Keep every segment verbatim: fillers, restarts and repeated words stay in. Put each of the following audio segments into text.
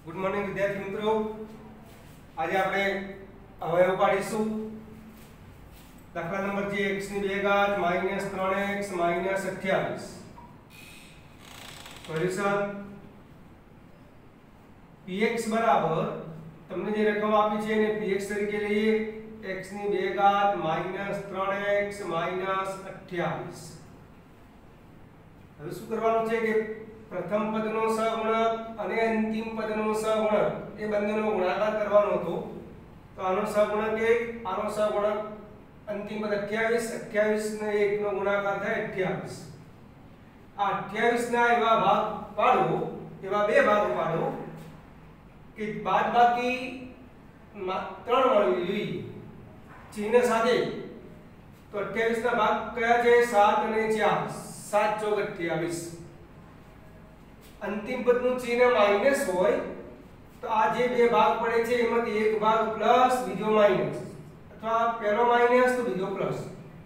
Good morning વિદ્યાર્થી મિત્રો, આજે આપણે અવયવ પાડીશું. દાખલા નંબર છે x ની બે ઘાત માઈનસ ત્રણ એક્સ માઈનસ અઠ્યાવીસ. સોલ્યુશન px બરાબર તમને જે રકમ આપી છે એને px તરીકે લઈએ. x ની બે ઘાત માઈનસ ત્રણ એક્સ માઈનસ અઠ્યાવીસ. હવે શું કરવાનું છે કે પ્રથમ પદનો સહગુણક અને અંતિમ પદનો સહગુણક એ બંનેનો ગુણાકાર કરવાનો હતો. તો આનો સહગુણક એક, આનો સહગુણક અંતિમ પદ અઠ્યાવીસ, અઠ્યાવીસ ને એક નો ગુણાકાર થાય અઠ્યાવીસ. આ અઠ્યાવીસ ના એવા ભાગ પાડો, એવા બે ભાગ પાડો કે બાદબાકી ત્રણ મળવી જોઈએ ચિહ્ન સાથે. તો અઠ્યાવીસ ના ભાગ કયા છે? સાત અને ચાર. સાત ચોક અઠ્યાવીસ. અંતિમ પદનું ચિહ્ન માઈનસ હોય તો આ જે બે ભાગ પડે છે એમાંથી એક ભાગ પ્લસ બીજો માઈનસ, અથવા પહેલો માઈનસ તો બીજો પ્લસ.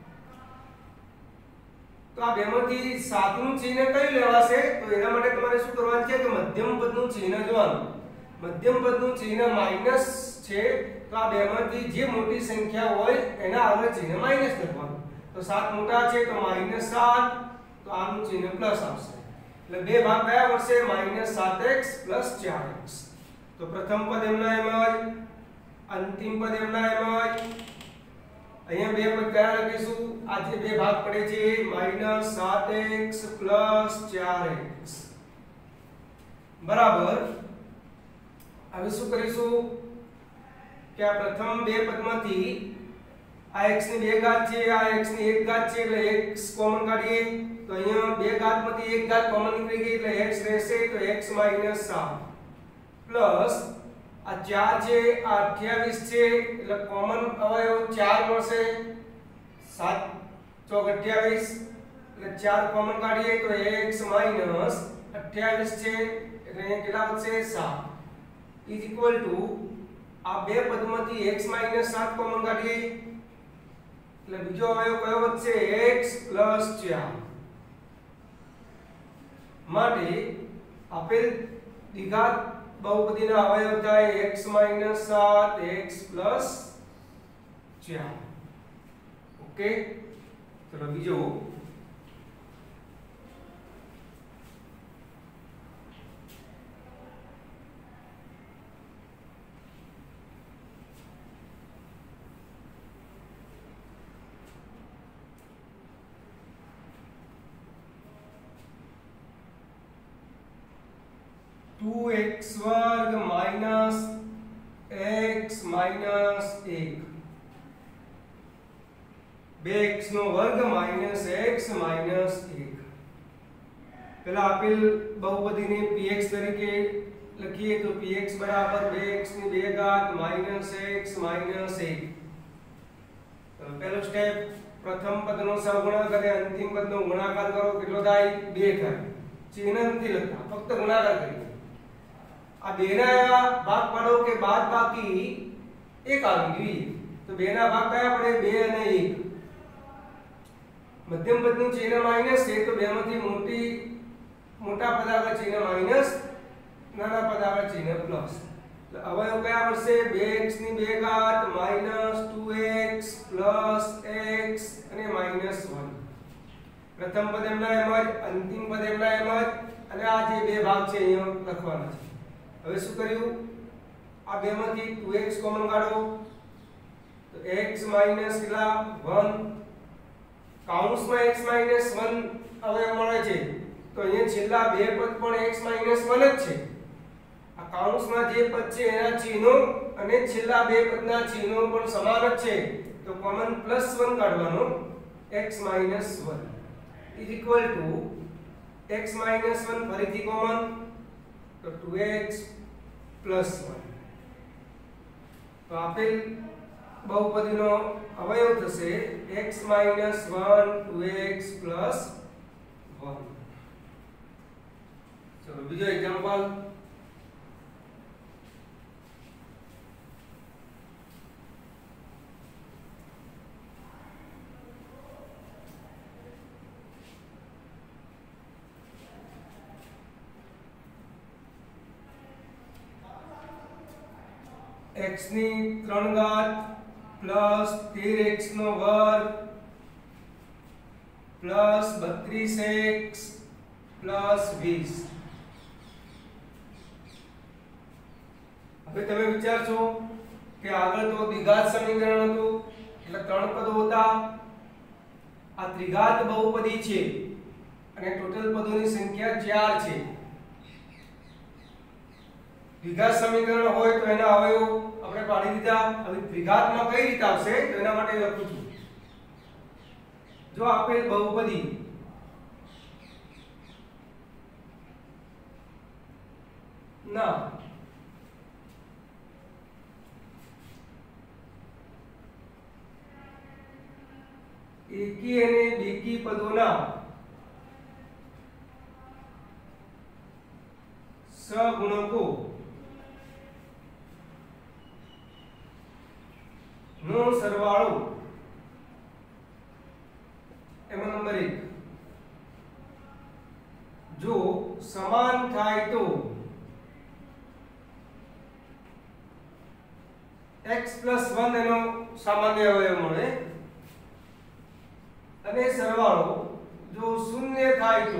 તો આ બેમાંથી સાતનું ચિહ્ન કયું લેવાશે? તો એના માટે તમારે શું કરવાનું છે કે મધ્યમ પદનું ચિહ્ન જોવાનું. મધ્યમ પદનું ચિહ્ન માઈનસ છે તો આ બેમાંથી જે મોટી સંખ્યા હોય એના આગળ ચિહ્ન માઈનસ લખવાનું. તો સાત મોટા છે તો માઈનસ સાત, તો આનું ચિહ્ન પ્લસ આવશે. એટલે બે ભાગ કયા મળશે? માઈનસ સાત એક્સ પ્લસ ચાર એક્સ. તો પ્રથમ પદ એમના એમ જ, અંતિમ પદ એમના એમ જ. અહીંયા બે પદ કયા લખીશું? આ જે બે ભાગ પડે છે માઈનસ સાત એક્સ પ્લસ ચાર એક્સ બરાબર. હવે શું કરીશું કે આ પ્રથમ બે પદમાંથી આ x ની બે ઘાત છે, આ x ની એક ઘાત છે એટલે x કોમન કાઢીએ. તો અહીંયા બે ઘાતમાંથી એક ઘાત કોમન નીકળી ગઈ એટલે x રહેશે. તો x સાત પ્લસ આ ચાર છે, આ અઠ્યાવીસ છે એટલે કોમન અવયવ ચાર મળશે. સાત ચોક અઠ્યાવીસ એટલે ચાર કોમન કાઢીએ તો x અઠ્યાવીસ છે એટલે અહીંયા કેટલા વધશે? સાત ઇઝ ઇક્વલ ટુ આ બે પદમાંથી x સાત કોમન કાઢીએ એટલે બીજો અવયવ કયો વધશે? x ચાર. માટે આપેલ દ્વિઘાત બહુપદીના અવયવ થાય x સાત x ચાર. ઓકે, ચલો બીજો टू एक्स वर्ग माइनस एक्स माइनस एक. બે x નો વર્ગ માઈનસ x માઈનસ એક. પહેલા આપેલ બહુપદીને px તરીકે લખીએ તો px બરાબર બે x ની બે ઘાત માઈનસ x માઈનસ એક. પહેલો સ્ટેપ પ્રથમ પદનો સહગુણક અને અંતિમ પદનો ગુણાકાર કરો. કેટલો થાય? બે થાય. ચિહ્ન નથી લખતા, ફક્ત ગુણાકાર કરીએ. આ બે ના એવા ભાગ પાડો કે બાદબાકી એક આવી જોઈએ. તો બે ના ભાગ કયા પડે? બે અને એક. મધ્યમ પદનું ચિહ્ન માઈનસ છે તો બેમાંથી મોટી મોટા પદ આગળ ચિહ્ન માઈનસ, નાના પદ આગળ ચિહ્ન પ્લસ. તો અવયવ કયા મળશે? બે એક્સ ની બે ઘાત minus two x plus x અને માઈનસ વન. પ્રથમ પદ એમના એમ જ, અંતિમ પદ એમના એમ જ. અને આ જે બે ભાગ છે અહીંયા લખવાના છે. હવે શું કર્યું? આ બેમાંથી ટુ એક્સ કોમન કાઢો તો x કેટલા? વન. કૌંસમાં x વન અવયવ મળે છે તો અહીંયા છેલ્લા બે પદ પણ x વન જ છે. આ કૌંસમાં જે પદ છે એના ચિહ્નો અને છેલ્લા બે પદના ચિહ્નો પણ સમાન જ છે. તો કોમન પ્લસ વન કાઢવાનો. x one is equal to x one ફરીથી કોમન તો ટુ એક્સ પ્લસ વન. તો આપેલ બહુપદીનો અવયવ થશે x one two x plus one. ચલો બીજો એક્ઝામ્પલ. x ની ત્રણ ઘાત પ્લસ તેર x નો વર્ગ પ્લસ બત્રીસ x પ્લસ વીસ. હવે તમે વિચારશો કે આગળ તો દ્વિઘાત સમીકરણ હતું એટલે ત્રણ પદો હતા. આ ત્રિઘાત બહુપદી છે અને ટોટલ પદોની સંખ્યા ચાર છે. દ્વિઘાત સમીકરણ હોય તો એના અવયવો આપણે પાડી દીધા. હવે દ્વિઘાતમાં કઈ રીતે આવશે તો એના માટે લખું છું. જો આપેલ બહુપદી ના એકી અને બેકી પદોના સહગુણકો નો સરવાળો એમાં નંબર એક જો સમાન થાય તો x plus one એનો સામાન્ય અવયવ મળે અને સરવાળો જો શૂન્ય થાય તો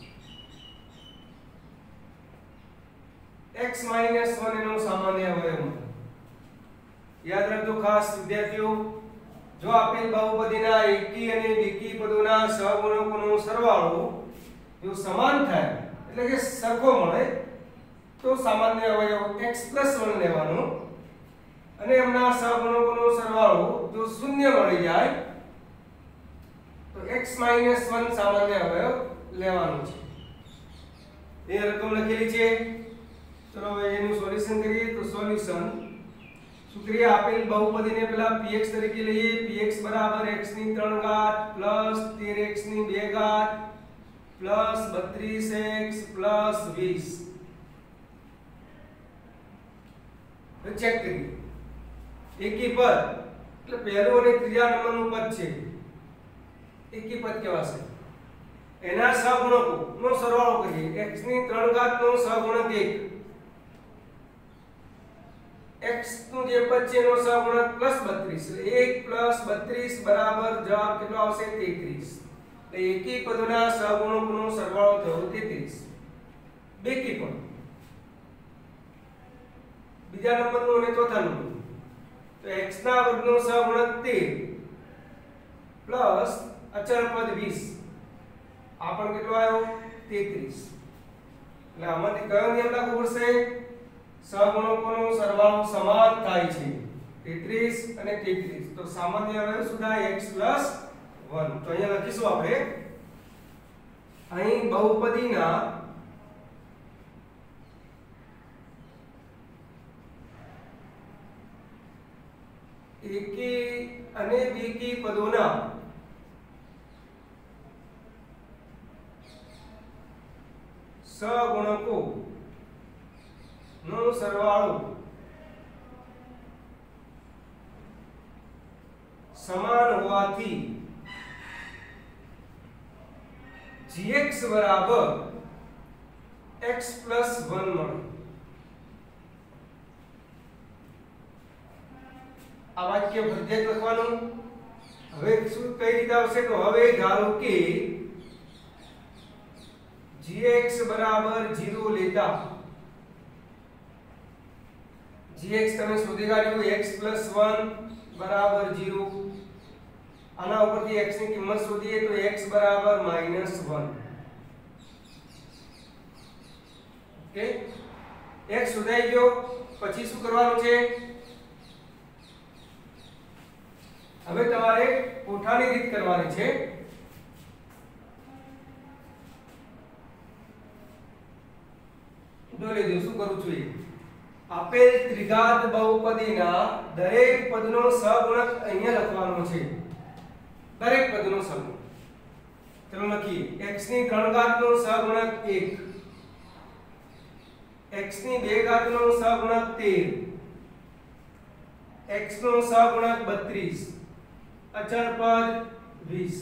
x minus one એનો સામાન્ય અવયવ મળે. યાદ રાખજો ખાસ વિદ્યાર્થીઓ, જો આપેલ બહુપદીના એકી અને બેકી પદોના સહગુણકોનો સરવાળો જો સમાન થાય એટલે કે સરખો મળે તો સામાન્ય અવયવ x plus one લેવાનો અને એમના સહગુણકોનો સરવાળો જો શૂન્ય મળી જાય તો x minus one સામાન્ય અવયવ લેવાનો છે. એ રકમ લખેલી છે. ચલો હવે એનું સોલ્યુશન કરીએ. તો સોલ્યુશન સૂત્રીય આપેલ બહુપદીને પહેલા px તરીકે લઈએ. px બરાબર x ની ત્રણ ઘાત પ્લસ તેર x ની બે ઘાત પ્લસ બત્રીસ x પ્લસ વીસ. હવે ચેક કરીએ. એકી પદ એટલે પહેલું અને ત્રીજા નંબરનું પદ છે. એકી પદ કહેવાશે. એના સહગુણકો નો સરવાળો કરીએ. x ની ત્રણ ઘાત નો સહગુણક એક, x નું જે પદ છે એનો સહગુણક પ્લસ બત્રીસ, એક પ્લસ બત્રીસ બરાબર જવાબ કેટલો આવશે તેત્રીસ. એટલે એકી પદોના સહગુણકોનો સરવાળો થયો તેત્રીસ. બેકી પદ બીજા નંબરનું અને ચોથા નંબરનું તો x ના વર્ગનો સહગુણક તેર પ્લસ અચળ પદ વીસ. આ પણ કેટલો આવ્યો તેત્રીસ. એટલે આમાંથી કયો નિયમ લાગુ પડશે? સહગુણકોનો સરવાળો સમાન થાય છે. તેત્રીસ અને તેત્રીસ તો સામાન્ય અવયવ શું થાય? x plus one. તો અહીંયા લખીશું આપણે અહીં બહુપદીના એકી અને બેકી પદોના સહગુણકો નો સરવાળો સમાન હોવાથી gx બરાબર x plus one મળે. આ વાક્ય ફરજિયાત લખવાનું. હવે શું કઈ રીતે આવશે? તો હવે ધારો કે gx બરાબર ઝીરો લેતા gx તમે શોધી કાઢ્યું x plus one બરાબર ઝીરો. આના ઉપરથી x ની કિંમત શોધીએ તો x બરાબર minus one. ઓકે, x શોધાઈ ગયો. પછી શું કરવાનું છે? હવે તમારે કોઠાની રીત કરવાની છે. જો લેજો શું કરું છું. એ આપેલ ત્રિઘાત બહુપદીના દરેક પદનો સહગુણક અહીંયા લખવાનો છે. દરેક પદનો સહગુણક. ચલો લખીએ. x ની ત્રણ ઘાત નો સહગુણક એક, x ની બે ઘાત નો સહગુણક તેર, x નો સહગુણક બત્રીસ, અચળ પદ વીસ.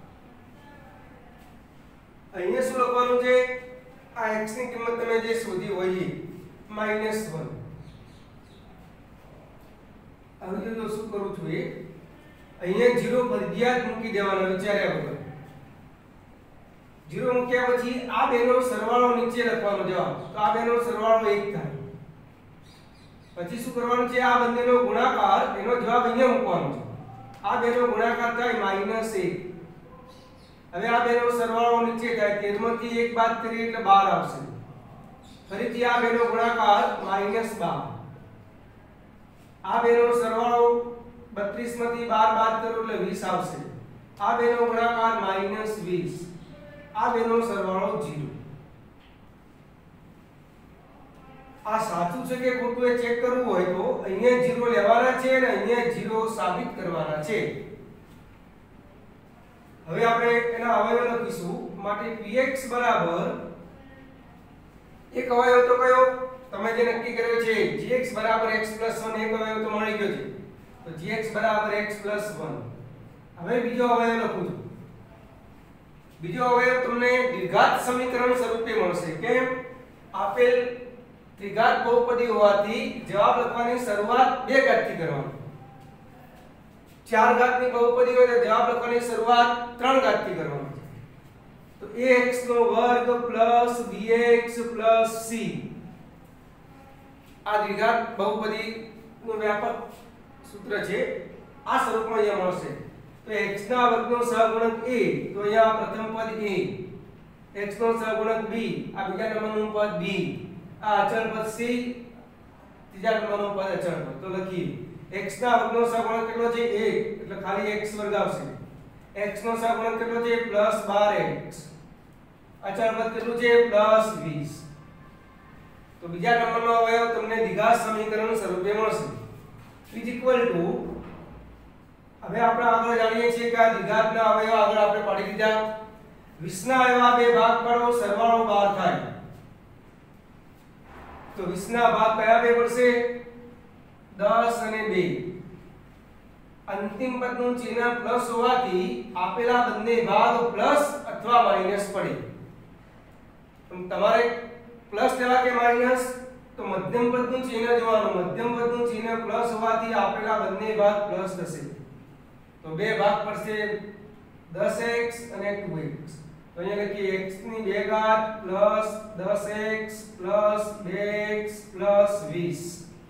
અહીંયા શું લખવાનું છે? આ x ની કિંમત તમે જે શોધી હોય એ minus one. હવે જો શું કરું છું એ અહીંયા ઝીરો ફરજિયાત મૂકી દેવાનો વિચાર્યા વગર. ઝીરો મૂક્યા પછી આ બેનો સરવાળો નીચે લખવાનો જવાબ. તો આ બેનો સરવાળો એક થાય. પછી શું કરવાનું છે, આ બંનેનો ગુણાકાર એનો જવાબ અહીંયા મૂકવાનો છે. આ બેનો ગુણાકાર થાય માઈનસ એક. હવે આ બેનો સરવાળો નીચે થાય, તેર માંથી એક બાદ કરીએ એટલે બાર આવશે. ફરીથી આ બેનો ગુણાકાર માઈનસ બાર. આ બેનો સરવાળો બત્રીસ માંથી બાર બાદ કરો એટલે વીસ આવશે. આ બેનો ગુણાકાર માઈનસ વીસ. આ બેનો સરવાળો ઝીરો. આ સાચું છે કે ખોટું એ ચેક કરવું હોય તો અહીંયા ઝીરો લેવાના છે અને અહીંયા ઝીરો સાબિત કરવાના છે. હવે આપણે એના અવયવ લખીશું. માટે px બરાબર એક અવયવ તો કયો તમે જે નક્કી કર્યો છે gx બરાબર x + એક અવયવ તો મળી ગયો છે. તો gx બરાબર x + એક. હવે બીજો અવયવ લખું છું. બીજો અવયવ તમને દ્વિઘાત સમીકરણ સ્વરૂપે મળશે. કેમ? આપેલ ત્રિઘાત બહુપદી હોવાથી જવાબ લખવાની શરૂઆત બે ઘાતથી કરવાની. ચાર ઘાતની બહુપદી હોય તો જવાબ લખવાની શરૂઆત ત્રણ ઘાતથી કરવાની છે. તો ax નો વર્ગ પ્લસ bx પ્લસ c આ દ્વિઘાત બહુપદી નું વ્યાપક સૂત્ર છે. આ સ્વરૂપમાં અહીંયા મળશે. તો x ના વર્ગનો સહગુણક a, તો અહીંયા પ્રથમ પદ a, x નો સહગુણક b, આ બીજા નંબરનું પદ b, આ અચળ પદ c, ત્રીજા નંબરનું પદ અચળ પદ. તો લખીએ x ના વર્ગનો સહગુણક કેટલો છે એક, એટલે ખાલી x વર્ગ આવશે. x નો સહગુણક કેટલો છે પ્લસ બાર x, અચળ પદ કેટલું છે પ્લસ વીસ. તો બીજા નંબરનો અવયવ તમને દ્વિઘાત સમીકરણ સ્વરૂપે મળશે. ઇઝ ઇક્વલ ટુ, હવે આપણે આગળ જાણીએ છીએ કે આ દ્વિઘાતના અવયવ આગળ આપણે પાડી દીધા. વીસ ના એવા બે ભાગ પાડો, સરવાળો બાર થાય. તો વીસ ના ભાગ કયા બે પડશે? દસ અને બે. અંતિમ પદનું ચિહ્ન પ્લસ હોવાથી આપેલા બંને ભાગ પ્લસ અથવા માઈનસ પડે. તમારે પ્લસ લેવા કે માઈનસ? તો મધ્યમ પદનું ચિહ્ન જોવાનું. મધ્યમ પદનું ચિહ્ન પ્લસ હોવાથી આપેલા બંને ભાગ પ્લસ થશે. તો બે ભાગ પડશે દસ એક્સ અને ટુ એક્સ. તો અહીંયા લખીએ x ની બે ઘાત પ્લસ દસ એક્સ પ્લસ બે એક્સ પ્લસ વીસ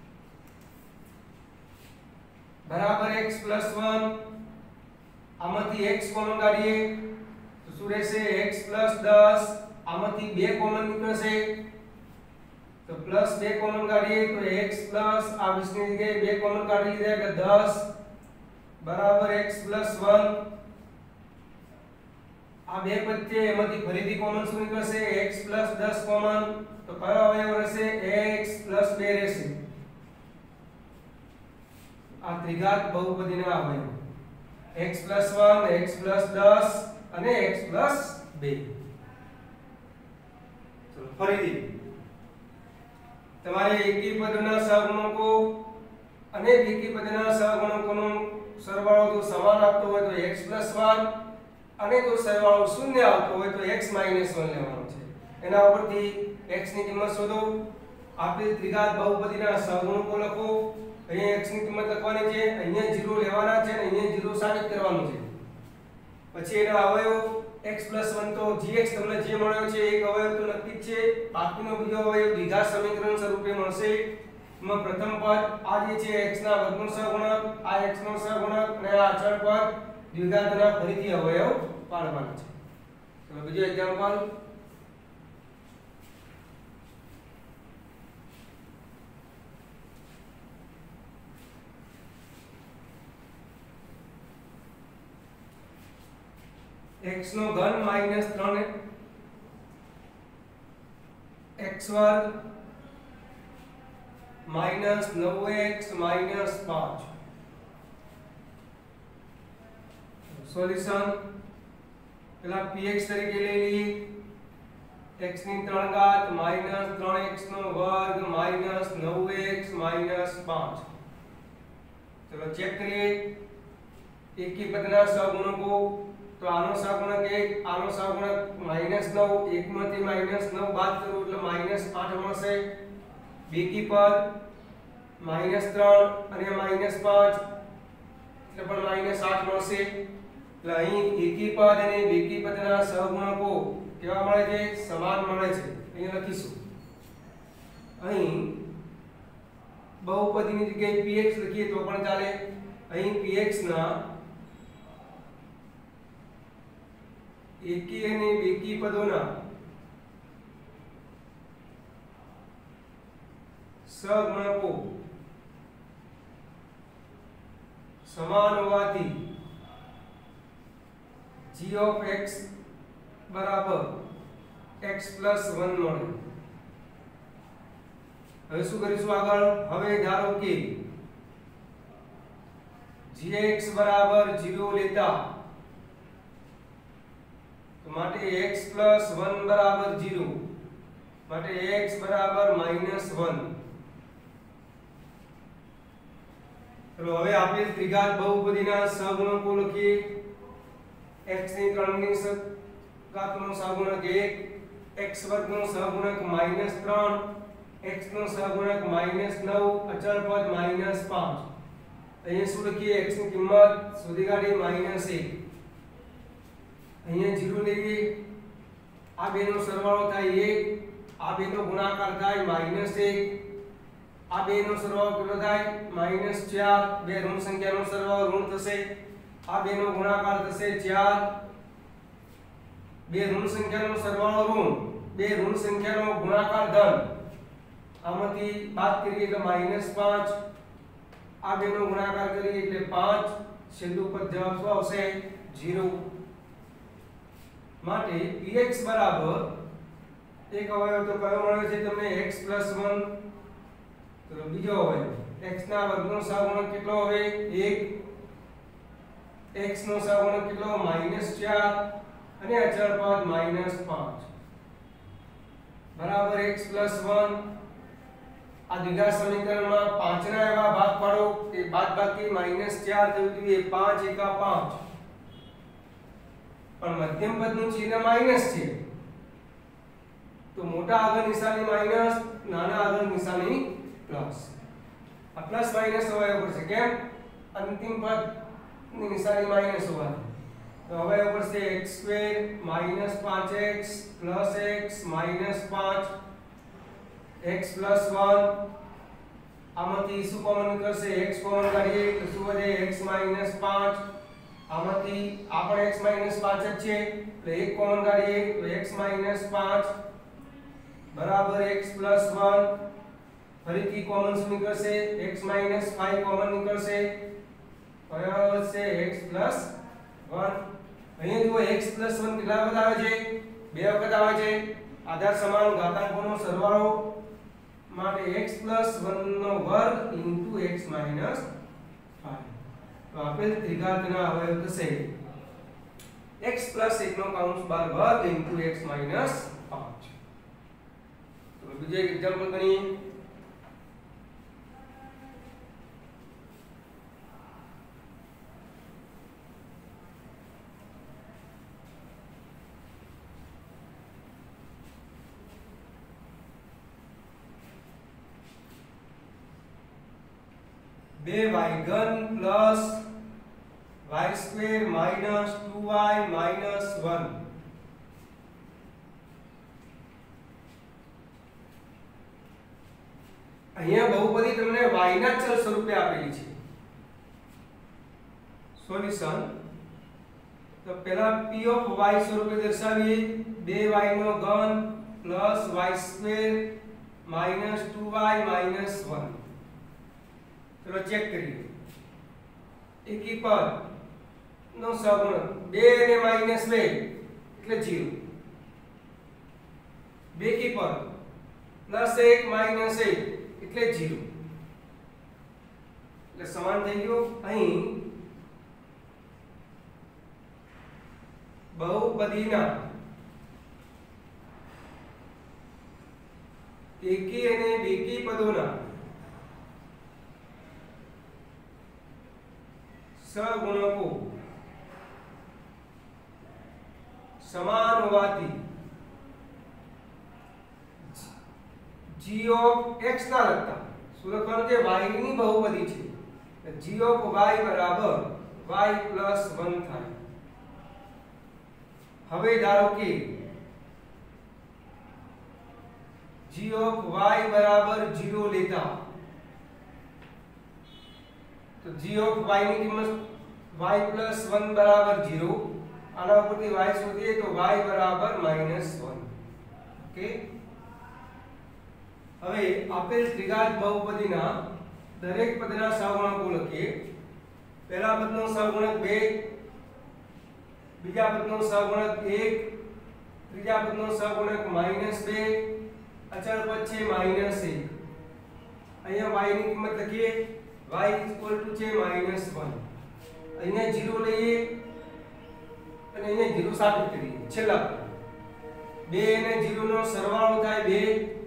બરાબર x પ્લસ એક. આમાંથી x કોમન કાઢીએ તો શું રહેશે? x પ્લસ દસ. આમાંથી બે કોમન નીકળશે તો પ્લસ બે કોમન કાઢીએ તો x પ્લસ આ વીસ ની જગ્યાએ બે કોમન કાઢી લીધા એટલે દસ બરાબર x પ્લસ એક. આ બે પદ છે એમાંથી ફરીથી કોમન શું નીકળશે? x પ્લસ દસ કોમન. તો કયો અવયવ રહેશે? x પ્લસ બે રહેશે. આ ત્રિઘાત બહુપદીના અવયવ x પ્લસ એક, x પ્લસ દસ અને x પ્લસ બે. ચલો ફરીથી તમારે એકી પદના સહગુણકો અને બેકી પદના સહગુણકોનો સરવાળો જો સમાન આપતો હોય તો x પ્લસ એક, અને જો સરવાળો શૂન્ય આવતો હોય તો x માઈનસ એક લેવાનો છે. એના ઉપરથી x ની કિંમત શોધો. આપેલ ત્રિઘાત બહુપદીના સહગુણકો લખો. અહીંયા x ની કિંમત લખવાની છે, અહીંયા ઝીરો લેવાના છે અને અહીંયા ઝીરો સાબિત કરવાનું છે. પછી એના અવયવ x પ્લસ એક તો gx તમને જે મળ્યો છે એક અવયવ તો નક્કી જ છે. બાકીનો બીજો અવયવ દ્વિઘાત સમીકરણ સ્વરૂપે મળશે. એમાં પ્રથમ પદ આ જે છે x ના વર્ગનો સહગુણક, આ x નો સહગુણક અને આ અચળ પદ દ્વિઘાતના ફરીથી અવયવ પાડવાના છે. ચલો બીજો એક્ઝામ્પલ. x નો ઘન માઈનસ ત્રણ x વર્ગ માઈનસ નવ x માઈનસ પાંચ. સોલ્યુશન પેલા px તરીકે લઈ લઈએ. x ની ત્રણ ઘાત માઈનસ ત્રણ x નો વર્ગ માઈનસ નવ x માઈનસ પાંચ. ચલો ચેક કરીએ એકી પદના સહગુણકો. તો આનો સહગુણક એક, આનો સહગુણક માઈનસ નવ, એક માંથી માઈનસ નવ બાદ કરો એટલે માઈનસ આઠ મળશે. બેકી પદ માઈનસ ત્રણ અને માઈનસ પાંચ એટલે પણ માઈનસ આઠ મળશે. એટલે અહીં એકી પદ અને બેકી પદના સહગુણકો કેવા મળે છે? સમાન મળે છે. અહીંયા લખીશું. અહીં બહુપદીની જગ્યાએ px લખીએ તો પણ ચાલે. અહીં px ના એકી અને બેકી પદોના સહગુણકો સમાન હોવાથી g of x બરાબર x plus one મળે. હવે શું કરીશું આગળ? હવે ધારો કે gx બરાબર zero લેતા તો માટે x plus one બરાબર zero માટે x બરાબર minus one. ચલો હવે આપેલ ત્રિઘાત બહુપદીના સહગુણકો લખીએ. x ની ત્રણ ની ઘાતનો સહગુણક એક, x વર્ગનો સહગુણક minus ત્રણ, x નો સહગુણક minus નવ, અચળ પદ minus પાંચ. અહીંયા શું લખીએ? x ની કિંમત શોધી કાઢી minus એક. અહીંયા zero લેવી. આ બેનો સરવાળો થાય એક, આ બેનો ગુણાકાર થાય minus એક, આ બેનો સરવાળો કેટલો થાય? minus ચાર. બે ઋણ સંખ્યાનો સરવાળો ઋણ થશે. આ બેનો ગુણાકાર થશે ચાર. બે ઋણ સંખ્યાનો સરવાળો ઋણ, બે ઋણ સંખ્યાનો ગુણાકાર ધન. આમાંથી બાદ કરીએ એટલે minus પાંચ. આ બેનો ગુણાકાર કરીએ એટલે પાંચ. છેલ્લું પદ જવાબ શું આવશે? zero. માટે px બરાબર એક અવયવ તો કયો મળે છે તમને? x plus one. તો બીજો અવયવ x ના વર્ગનો સહગુણક કેટલો હવે? એક. x નો સહગુણક કેટલો? minus ચાર અને અચળ પદ minus પાંચ બરાબર x plus one. આ દ્વિઘાત સમીકરણમાં પાંચ ના એવા ભાગ પાડો કે બાદબાકી minus ચાર થવું જોઈએ. પાંચ એકા પાંચ. પણ મધ્યમ પદનું ચિહ્ન માઈનસ છે તો મોટા આગળ નિશાની માઈનસ, નાના આગળ નિશાની પ્લસ. આ પ્લસ માઈનસ અવયવ પડશે. કેમ? અંતિમ પદ ની નિશાની માઈનસ હોવાથી. તો અવયવ પડશે x સ્ક્વેર minus પાંચ x plus x minus પાંચ x plus one. આમાંથી શું કોમન નીકળશે? x કોમન કાઢીએ તો શું વધે? x minus પાંચ. આમાંથી આ પણ x minus પાંચ જ છે એટલે એક કોમન કાઢીએ તો x minus પાંચ બરાબર x plus one. ફરીથી કોમન શું નીકળશે? x minus પાંચ કોમન નીકળશે. બરાબર છે x plus one. અહીંયા જુઓ x plus one કેટલા વખત આવે છે? બે વખત આવે છે. આધાર સમાન ઘાતાંકોનો સરવાળો માટે x plus one નો વર્ગ into x minus પાંચ. તો આપેલ ત્રિઘાતના અવયવ થશે x plus એક નો કૌંસ બાર વર્ગ into x minus પાંચ. તો બીજો એક એક્ઝામ્પલ ગણીએ. બે y ઘન plus y square minus two y minus one. અહીંયા બહુપદી તમને y ના ચલ સ્વરૂપે આપેલી છે. સોલ્યુશન તો પહેલા p ઓફ y સ્વરૂપે દર્શાવીએ. બે y નો ઘન plus y square minus two y minus one. ચલો ચેક કરીએ. એકી પદ નો સહગુણક બે અને માઈનસ બે એટલે zero. બેકી પદ પ્લસ એક માઈનસ એક એટલે zero. એટલે સમાન થઈ ગયું. અહીં બહુપદીના એકી અને બેકી પદોના સહગુણકો સમાન હોવાથી g of x ના લખતા શું લખવાનું છે? y ની બહુપદી છે. g of y બરાબર y plus one થાય. હવે ધારો કે g of y બરાબર zero લેતા, તો g of y ની કિંમત y plus one બરાબર zero. આના ઉપરથી y શોધીએ તો y બરાબર minus one. ઓકે. હવે આપેલ ત્રિઘાત બહુપદીના દરેક પદના સહગુણકો લખીએ. પહેલા પદનો સહગુણક બે, બીજા પદનો સહગુણક એક, ત્રીજા પદનો સહગુણક માઈનસ બે, અચળ પદ છે માઈનસ એક. અહીંયા y ની કિંમત લખીએ, y છે માઈનસ one. અહીંયા zero લઈએ અને અહીંયા zero સાબિત કરીએ. છેલ્લા પદ બે અને zero નો સરવાળો થાય બે,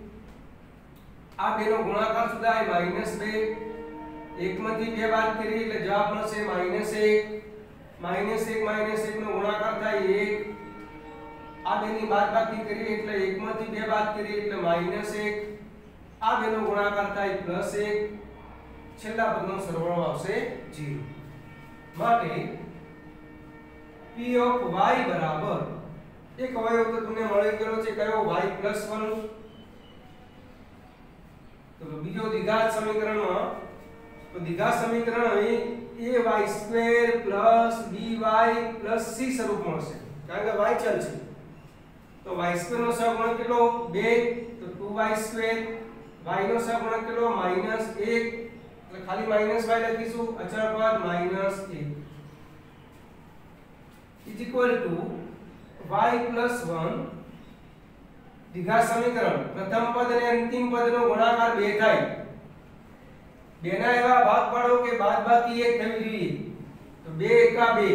આ બેનો ગુણાકાર થાય માઈનસ બે. એક માંથી બે બાદ કરીએ એટલે જવાબ મળશે માઈનસ એક. માઈનસ એક માઈનસ એક નો ગુણાકાર થાય એક. આ બેની બાદબાકી કરીએ એટલે એક માંથી બે બાદ કરીએ એટલે માઈનસ એક. આ બેનો ગુણાકાર થાય પ્લસ એક. છેલ્લા પદનો સરવાળો આવશે zero. માટે p of y બરાબર એક અવયવ તો તમને મળી ગયો છે કયો? y plus one. તો બીજો દ્વિઘાત સમીકરણમાં તો દ્વિઘાત સમીકરણ અહીં ay square plus by plus c સ્વરૂપ મળશે, કારણ કે y ચલ છે. તો y સ્ક્વેર નો સહગુણક કેટલો? બે. તો two y સ્ક્વેર. y નો સહગુણક કેટલો? માઈનસ એક. એટલે ખાલી માઈનસ y લખીશું. અચળ પદ માઈનસ એક is equal to y plus one. દ્વિઘાત સમીકરણ પ્રથમ પદ અને અંતિમ પદનો ગુણાકાર બે થાય. બેના એવા ભાગ પાડો કે બાદબાકી એક થવી જોઈએ. તો બે એકા બે.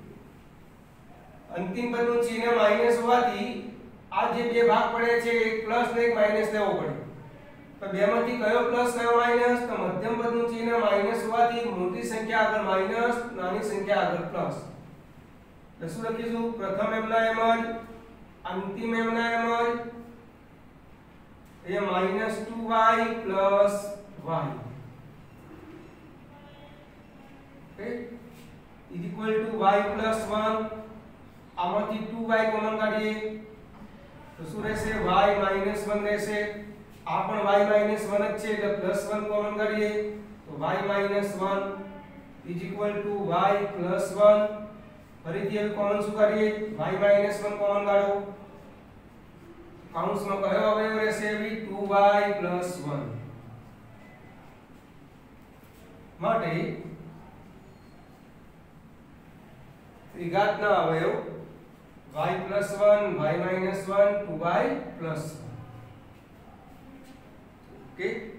અંતિમ પદનું ચિહ્ન માઈનસ હોવાથી આ જે બે ભાગ પડે છે એક પ્લસ ને એક માઈનસ લેવો પડે. તો બેમાંથી કયો પ્લસ કયો માઈનસ? તો મધ્યમ પદનું ચિહ્ન માઈનસ હોવાથી મોટી સંખ્યા આગળ માઈનસ, નાની સંખ્યા આગળ પ્લસ. તો શું લખીશું? પ્રથમ એમના એમ જ, અંતિમ એમના એમ જ. એ minus two y plus y. Okay, is equal to y plus one. આમાંથી ટુ વાય કોમન કાઢીએ તો શું રહેશે? y માઈનસ વન રહેશે. આ પણ y માઈનસ વન જ છે એટલે પ્લસ વન કોમન કાઢીએ તો y minus one is equal to y plus one. ફરીથી હવે કોમન શું કાઢીએ? y માઈનસ વન કોમન કાઢો. કૌંસમાં કયો અવયવ રહેશે? Two y plus one. માટે ત્રિઘાતના અવયવ y plus one, y minus one, two y plus one. Okay.